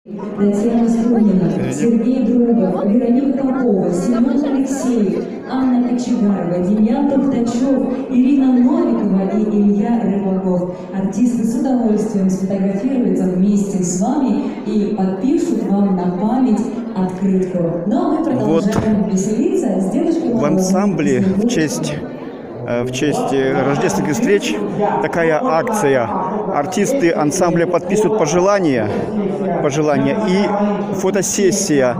Татьяна Скунина, Сергей Другов, Вероника Попова, Семен Алексеев, Анна Кочегарова, Демьян Тухтачев, Ирина Новикова и Илья Рыбаков. Артисты с удовольствием сфотографируются вместе с вами и подпишут вам на память открытку. Ну а мы продолжаем веселиться с девушкой. В ансамбле в честь рождественских встреч такая акция. Ансамбля ансамбля подписывают пожелания и фотосессия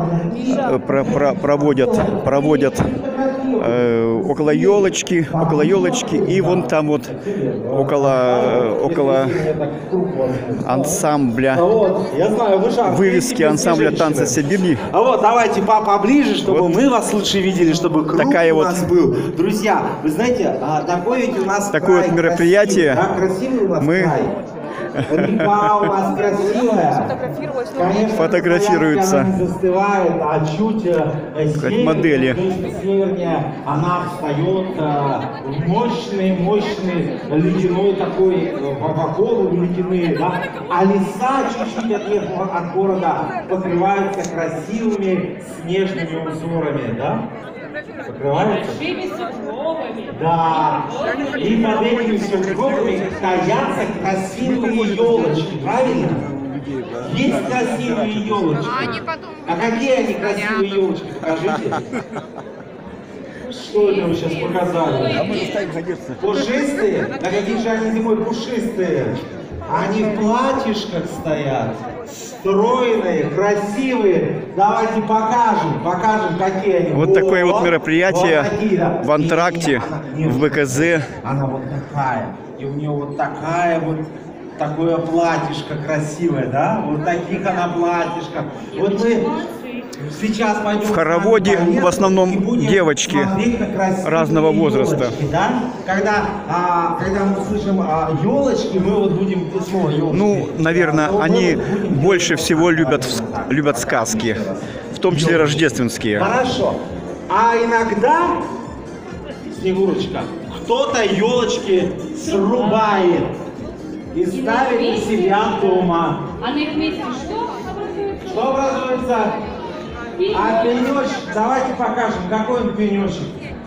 проводят около елочки, и вон там вот около ансамбля, вывески ансамбля танца Сибири. А вот давайте поближе, чтобы вот мы вас лучше видели, чтобы круг такая у нас был. Друзья, вы знаете, такое ведь у нас такое вот мероприятие. Красивый у нас край. Река у нас красивая. Конечно, фотографируются. Она не застывает, а чуть севернее, модели. Севернее она встает мощный ледяной такой, воколы ледяные, да? А леса чуть-чуть от города покрываются красивыми снежными узорами, да? Покрываются? Да. И под этими сугробами таятся красивые елочки, правильно? Есть красивые елочки. А какие они красивые елочки? Покажите. Что это вы сейчас показали? Пушистые? Да какие же они зимой пушистые? Они в платьишках стоят. Стройные, красивые. Давайте покажем, какие они. Вот такое вот мероприятие вот в антракте, в БКЗ. Она вот такая. И у нее вот такое платьишко красивое, да? Вот таких она платьишко. Вот мы сейчас пойдем в хороводе в основном девочки разного возраста. Елочки, да? Когда мы слышим елочки, мы вот будем снова елочки. Ну, наверное, они больше всего любят сказки, в том числе рождественские. Хорошо. А иногда, Снегурочка, кто-то елочки срубает и ставит у себя дома. А на их месте что? Что образуется? А пенечек, давайте покажем, какой он пенечек.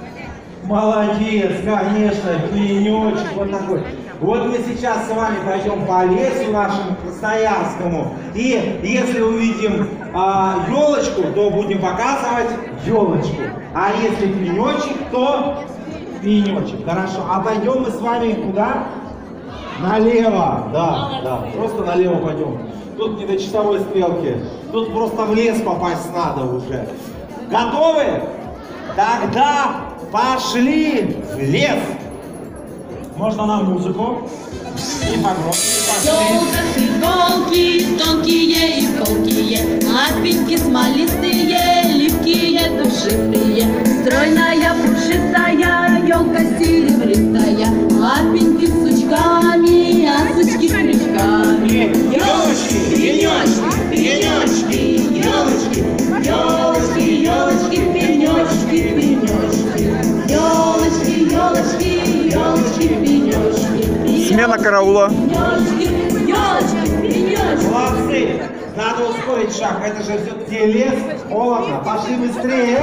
Молодец, конечно, пенечек вот такой. Вот мы сейчас с вами пойдем по лесу нашему красноярскому. И если увидим елочку, то будем показывать елочку. А если пенечек, то пенечек. Хорошо. А пойдем мы с вами куда? Налево. Да. Просто налево пойдем. Тут не до часовой стрелки. Тут просто в лес попасть надо уже. Готовы? Тогда пошли в лес. Можно на музыку. И погромче. Елки, тонкие и колкие, лапеньки смолистые, липкие, душистые. Стройная, пушистая, елка серебристая, лапеньки с сучками, а сучки с крючками. Елочки, пенечки, елочки, елочки, елочки, пенечки, пенечки. Елочки, елочки, елочки, пенечки. Смена караула. Молодцы! Надо ускорить шаг, это же все-таки лес, холодно. Пошли быстрее!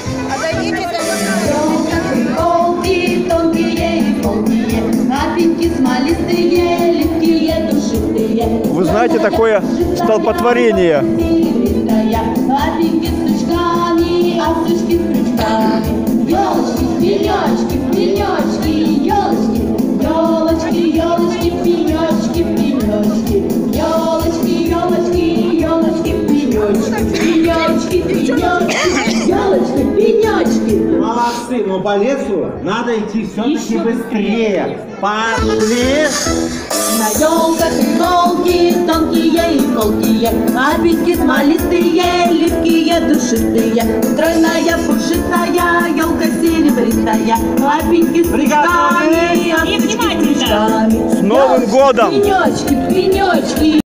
Елки, тонкие и колкие, лапеньки смолистые, липкие, душистые. Вы знаете такое столпотворение? Лапеньки с сучками, а сучки с крючками. Елочки, пенечки, пенечки, елочки. Елочки, елочки, пенечки, пенечки. Елочки, елочки, елочки, пенечки. Пенечки, пенечки, елочки, пенечки. Молодцы, но по лесу надо идти все-таки быстрее. Пошли! На елках иголки, тонкие и колкие, лапеньки смолистые, липкие, душистые. Стройная, пушистая, елка серебристая, лапеньки с крючками, а сучки с крючками. С Новым годом! Пенечки, пенечки.